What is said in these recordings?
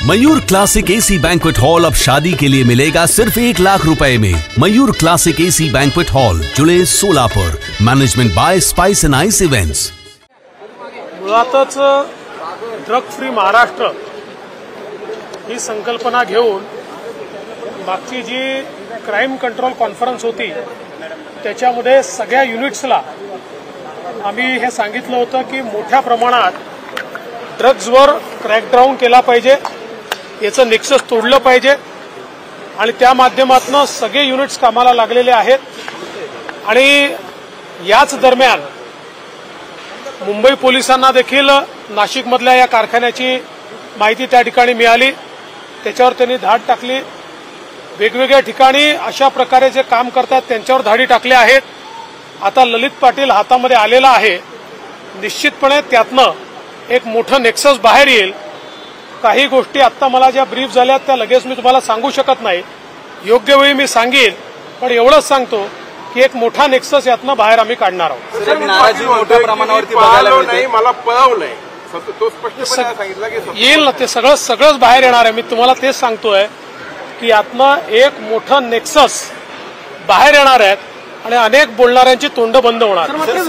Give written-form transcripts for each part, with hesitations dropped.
Mayur classic AC banquet hall अब शादी के लिए मिलेगा सिर्फ 1 लाख रुपए में। Mayur classic AC banquet hall, Jule, Solapur. Management by Spice and Ice events. मुळातच ड्रग फ्री महाराष्ट्र ही संकल्पना घेऊन मागची जी क्राईम कंट्रोल कॉन्फरन्स होती त्याच्यामध्ये सगळ्या युनिट्सला आम्ही हे सांगितलं होतं की मोठ्या प्रमाणात ड्रग्जवर क्रॅकडाऊन केला पाहिजे, याचं नेक्सस तोडलं पाहिजे आणि त्या माध्यमातून सगळे युनिट्स कामाला लागलेले आहेत। आणि याच दरम्यान मुंबई पोलिसांना देखील नाशिकमधल्या या कारखान्याची माहिती त्या ठिकाणी मिळाली, त्याच्यावर त्यांनी धाड टाकली। वेगवेगळ्या ठिकाणी अशा प्रकारे जे काम करतात त्यांच्यावर धाडी टाकल्या आहेत। आता ललित पाटील हातामध्ये आलेला आहे, निश्चितपणे त्यातनं एक मोठं नेक्सस बाहेर येईल। काही गोष्टी आता मला ज्या ब्रीफ झाल्यात त्या लगेच मी तुम्हाला सांगू शकत नाही, योग्य वेळी मी सांगेन, पण एवढंच सांगतो की एक मोठा नेक्सस यातनं बाहेर आम्ही काढणार आहोत। नाराजी मोठ्या प्रमाणावरती बघायला मिळते, मला पळवलंय तो स्पष्टपणे सांगितलं की येईल ना, ते सगळंच बाहेर येणार आहे। मी तुम्हाला तेच सांगतोय की यातनं एक मोठं नेक्सस बाहेर येणार आहेत आणि अनेक बोलणाऱ्यांची तोंड बंद होणार।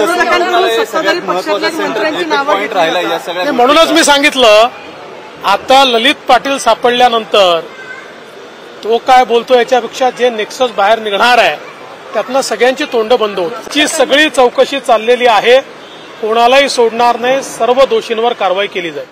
म्हणूनच मी सांगितलं आता ललित पाटील सापडल्यानंतर तो काय बोलतो याच्यापेक्षा जे नेक्सस बाहेर निघणार आहे त्यातनं सगळ्यांची तोंड बंद होत। ची सगळी चौकशी चाललेली आहे, कोणालाही सोडणार नाही, सर्व दोषींवर कारवाई केली जाईल।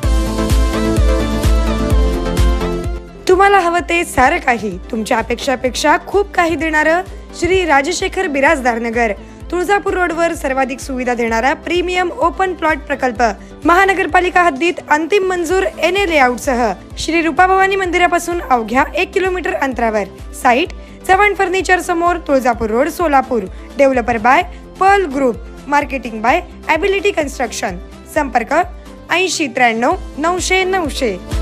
तुम्हाला हवं ते सारं काही तुमच्या अपेक्षापेक्षा खूप काही देणारं श्री राजशेखर बिराजदार नगर, तुळजापूर रोडवर सर्वाधिक सुविधा देणारा प्रीमियम ओपन प्लॉट प्रकल्प, महानगरपालिका हद्दीत अंतिम मंजूर NA लेआउटसह श्री रूपाभवानी मंदिरापासून अवघ्या 1 किलोमीटर अंतरावर। साईट चव्हाण फर्निचर समोर, Tuljapur road, Solapur. Developer by Pearl group, marketing by ability construction. संपर्क 80 93 900 900।